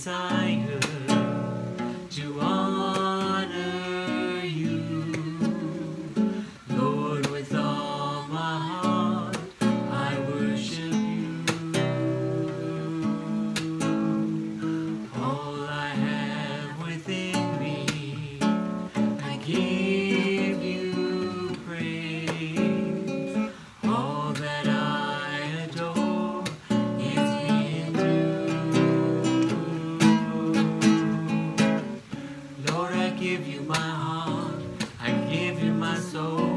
desire to honor you. Lord, with all my heart, I worship you. All I have within me, I give you praise. All that I adore is in you. Lord, I give you my heart, I give you my soul.